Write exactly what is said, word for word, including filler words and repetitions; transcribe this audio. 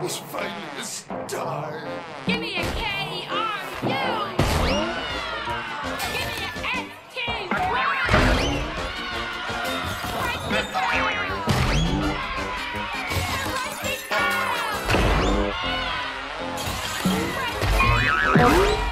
is finally a star. Give me a K R U. Give me a S T Y. Write it down. Write it down. Write it down.